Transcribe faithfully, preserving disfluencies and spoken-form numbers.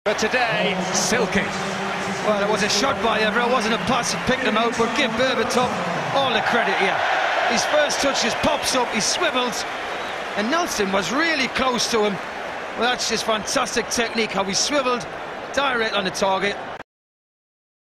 But today, silky. Well, it was a shot by Evra, it wasn't a pass, he picked him out, but give Berbatov all the credit here. His first touch just pops up, he swivels, and Nelson was really close to him. Well, that's just fantastic technique, how he swivelled direct on the target.